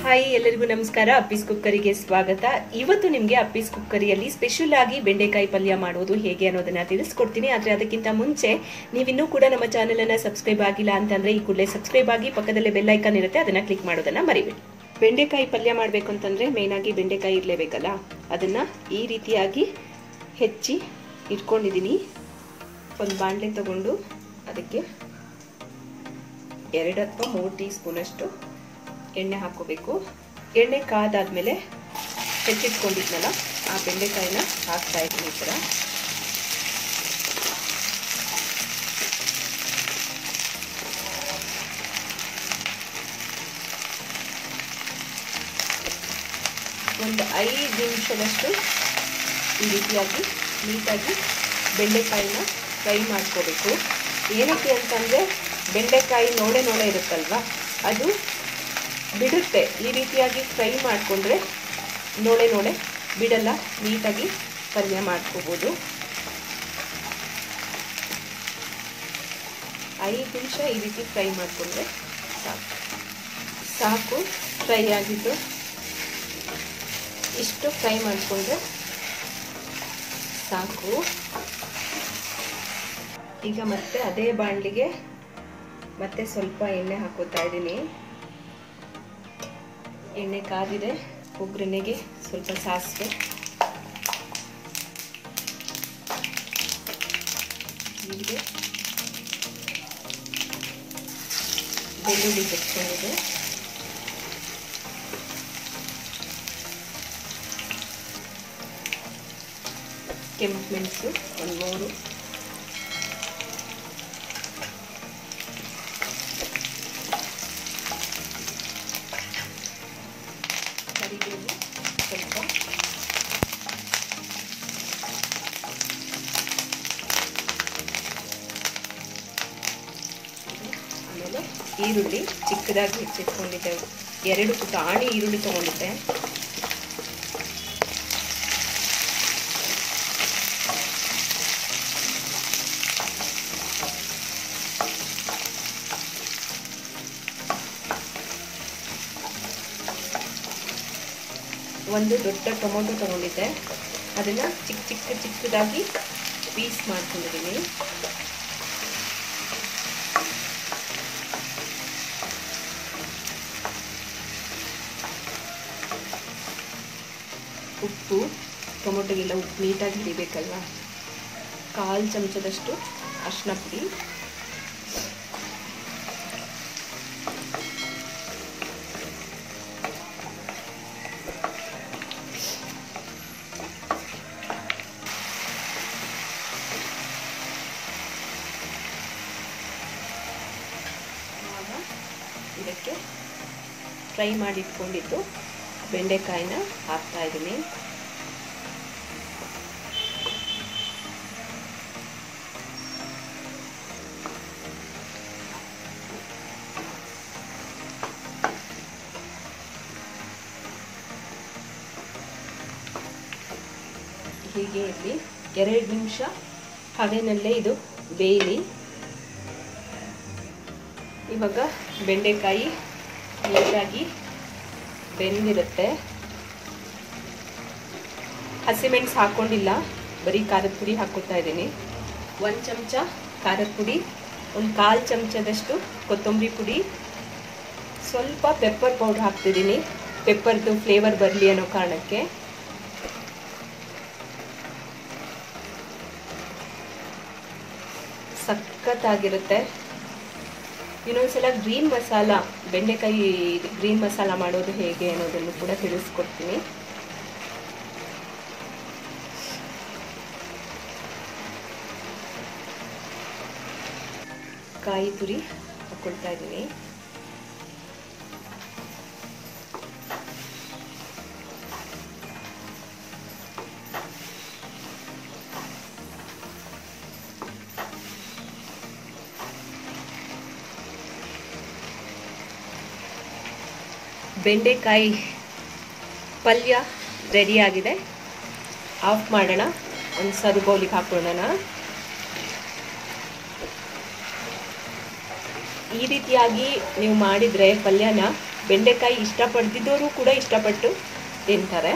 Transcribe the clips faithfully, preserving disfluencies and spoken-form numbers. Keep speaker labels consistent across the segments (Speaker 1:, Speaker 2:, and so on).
Speaker 1: Hi ಎಲ್ಲರಿಗೂ ನಮಸ್ಕಾರ. ಅಪ್ಪಿಸ್ ಕುಕ್ಕರಿಗೆ ಸ್ವಾಗತ. ಇವತ್ತು ನಿಮಗೆ ಅಪ್ಪಿಸ್ ಕುಕ್ಕರಿಯಲ್ಲಿ ಸ್ಪೆಷಲ್ ಆಗಿ ಬೆಂಡೆಕಾಯಿ ಪಲ್ಯ ಮಾಡೋದು ಹೇಗೆ ಅನ್ನೋದನ್ನ ತಿಳಿಸ್ಕೊಡ್ತೀನಿ. ಆದರೆ ಅದಕ್ಕಿಂತ ಮುಂಚೆ ನೀವಿನ್ನೂ ಕೂಡ ನಮ್ಮ ಚಾನೆಲ್ ಅನ್ನ ಸಬ್ಸ್ಕ್ರೈಬ್ ಆಗಿಲ್ಲ ಅಂತಂದ್ರೆ ಈ ಕೂಡಲೇ ಸಬ್ಸ್ಕ್ರೈಬ್ ಆಗಿ, ಪಕ್ಕದಲ್ಲೇ ಬೆಲ್ ಐಕಾನ್ ಇರುತ್ತೆ, ಅದನ್ನ ಕ್ಲಿಕ್ ಮಾಡೋದನ್ನ ಮರಿಬೇಡಿ. ಬೆಂಡೆಕಾಯಿ ಪಲ್ಯ ಮಾಡಬೇಕು ಅಂತಂದ್ರೆ ಮೇನ್ ಆಗಿ ಬೆಂಡೆಕಾಯಿ ಇರಲೇಬೇಕಲ್ಲ, ಅದನ್ನ ಈ ರೀತಿಯಾಗಿ ಹೆಚ್ಚಿ ಇಟ್ಕೊಂಡಿದ್ದೀನಿ. ಒಂದು ಬಾಣಲೆ ತಗೊಂಡು ಅದಕ್ಕೆ ಎರಡು ಅಥವಾ ಮೂರು ಟೀ ಸ್ಪೂನ್ ಅಷ್ಟು ಎಣ್ಣೆ ಹಾಕೋಬೇಕು. ಎಣ್ಣೆ ಕಾದಾದ್ಮೇಲೆ ಹೆಚ್ಚಿಟ್ಕೊಂಡಿದ್ನಲ್ಲ ಆ ಬೆಂಡೆಕಾಯಿನ ಹಾಕ್ತಾ ಇದ್ದೀನಿ. ಈ ಥರ ಒಂದು ಐದು ನಿಮಿಷದಷ್ಟು ಈ ರೀತಿಯಾಗಿ ನೀಟಾಗಿ ಬೆಂಡೆಕಾಯಿನ ಫ್ರೈ ಮಾಡ್ಕೋಬೇಕು. ಏನಕ್ಕೆ ಅಂತಂದರೆ ಬೆಂಡೆಕಾಯಿ ನೋಡೆ ನೋಡೆ ಇರುತ್ತಲ್ವ, ಅದು ಬಿಡುತ್ತೆ. ಈ ರೀತಿಯಾಗಿ ಫ್ರೈ ಮಾಡಿಕೊಂಡ್ರೆ ನೋಡೆ ನೋಡೆ ಬಿಡಲ್ಲ, ನೀಟಾಗಿ ಪಲ್ಯ ಮಾಡ್ಕೋಬೋದು. ಐದು ನಿಮಿಷ ಈ ರೀತಿ ಫ್ರೈ ಮಾಡಿಕೊಂಡ್ರೆ ಸಾಕು ಸಾಕು ಫ್ರೈ ಆಗಿದ್ದು ಇಷ್ಟು ಫ್ರೈ ಮಾಡಿಕೊಂಡ್ರೆ ಸಾಕು. ಈಗ ಮತ್ತೆ ಅದೇ ಬಾಣಲಿಗೆ ಮತ್ತೆ ಸ್ವಲ್ಪ ಎಣ್ಣೆ ಹಾಕೋತಾ ಇದ್ದೀನಿ. ಎಣ್ಣೆ ಕಾದಿದೆ. ಒಗ್ಗರಣೆಗೆ ಸ್ವಲ್ಪ ಸಾಸಿವೆ, ಜೀರಿಗೆ, ಬೆಳ್ಳುಳ್ಳಿ ಹೆಚ್ಚಿಕೊಂಡಿದೆ, ಕೆಂಪು ಮೆಣಸು ಒಂದು ಮೂರು, ಕರಿಬೇವು ಸ್ವಲ್ಪ, ಆಮೇಲೆ ಈರುಳ್ಳಿ ಚಿಕ್ಕದಾಗಿ ಹೆಚ್ಚಿಟ್ಕೊಂಡಿದ್ದೆ. ಎರಡು ಪುಟಾಣಿ ಈರುಳ್ಳಿ ತಗೊಂಡಿದ್ದೆ. ಒಂದು ದೊಡ್ಡ ಟೊಮೊಟೊ ತಗೊಂಡಿದ್ದೆ, ಅದನ್ನು ಚಿಕ್ಕ ಚಿಕ್ಕ ಚಿಕ್ಕದಾಗಿ ಪೀಸ್ ಮಾಡ್ಕೊಂಡಿದ್ದೀನಿ. ಉಪ್ಪು, ಟೊಮೊಟೊಗೆಲ್ಲ ಉಪ್ಪು ನೀಟಾಗಿ ಹಿಡಿಬೇಕಲ್ವ. ಕಾಲು ಚಮಚದಷ್ಟು ಅರಿಶಿನ ಪುಡಿ, ಇದಕ್ಕೆ ಫ್ರೈ ಮಾಡಿ ಇಟ್ಕೊಂಡಿದ್ದು ಬೆಂಡೆಕಾಯಿನ ಹಾಕ್ತಾ ಇದ್ದೀನಿ. ಹೀಗೆ ಇರಲಿ. ಎರಡು ನಿಮಿಷ ಹವೆನಲ್ಲೇ ಇದು ಬೇಯಲಿ. ಇವಾಗ ಬೆಂಡೆಕಾಯಿ ನೀಟಾಗಿ ಬೆಂದಿರುತ್ತೆ. ಹಸಿಮೆಣಸು ಹಾಕ್ಕೊಂಡಿಲ್ಲ, ಬರೀ ಖಾರದ ಪುಡಿ ಹಾಕ್ಕೊತಾ ಇದ್ದೀನಿ. ಒಂದು ಚಮಚ ಖಾರದ ಪುಡಿ, ಒಂದು ಕಾಲು ಚಮಚದಷ್ಟು ಕೊತ್ತಂಬರಿ ಪುಡಿ, ಸ್ವಲ್ಪ ಪೆಪ್ಪರ್ ಪೌಡ್ರ್ ಹಾಕ್ತಿದ್ದೀನಿ, ಪೆಪ್ಪರ್ದು ಫ್ಲೇವರ್ ಬರಲಿ ಅನ್ನೋ ಕಾರಣಕ್ಕೆ. ಸಖತ್ತಾಗಿರುತ್ತೆ. ಇನ್ನೊಂದ್ಸಲ ಗ್ರೀನ್ ಮಸಾಲ, ಬೆಂಡೆಕಾಯಿ ಗ್ರೀನ್ ಮಸಾಲ ಮಾಡೋದು ಹೇಗೆ ಅನ್ನೋದನ್ನು ಕೂಡ ತಿಳಿಸ್ಕೊಡ್ತೀನಿ. ಕಾಯಿ ತುರಿ ಹಾಕ್ಕೊಳ್ತಾ ಇದ್ದೀನಿ. ಬೆಂಡೆಕಾಯಿ ಪಲ್ಯ ರೆಡಿಯಾಗಿದೆ. ಆಫ್ ಮಾಡೋಣ, ಒಂದು ಸರ್ವ್ ಬೌಲಿಗೆ ಹಾಕೊಳ್ಳೋಣ. ಈ ರೀತಿಯಾಗಿ ನೀವು ಮಾಡಿದರೆ ಪಲ್ಯನ ಬೆಂಡೆಕಾಯಿ ಇಷ್ಟಪಡ್ದಿದ್ದವರು ಕೂಡ ಇಷ್ಟಪಟ್ಟು ತಿಂತಾರೆ.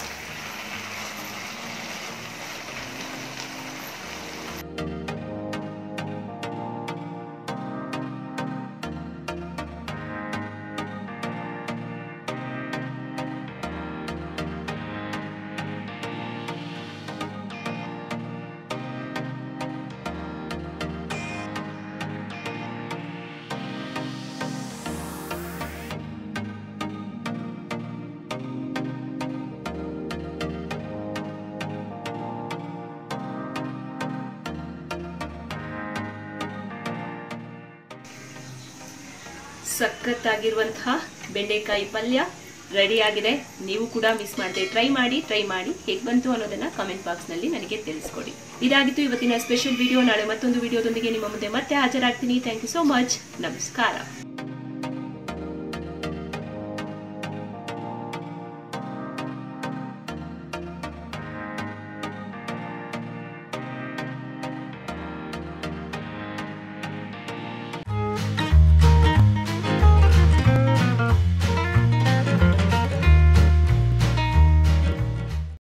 Speaker 1: ಸಖತ್ತಾಗಿರುವಂತಹ ಬೆಂಡೆಕಾಯಿ ಪಲ್ಯ ರೆಡಿ ಆಗಿದೆ. ನೀವು ಕೂಡ ಮಿಸ್ ಮಾಡದೆ ಟ್ರೈ ಮಾಡಿ ಟ್ರೈ ಮಾಡಿ ಹೇಗೆ ಬಂತು ಅನ್ನೋದನ್ನ ಕಮೆಂಟ್ ಬಾಕ್ಸ್ ನಲ್ಲಿ ನನಗೆ ತಿಳಿಸ್ಕೊಡಿ. ಇದಾಗಿತ್ತು ಇವತ್ತಿನ ಸ್ಪೆಷಲ್ ವಿಡಿಯೋ. ನಾಳೆ ಮತ್ತೊಂದು ವಿಡಿಯೋದೊಂದಿಗೆ ನಿಮ್ಮ ಮುಂದೆ ಮತ್ತೆ ಹಾಜರಾಗ್ತೀನಿ. Thank you so much. ನಮಸ್ಕಾರ.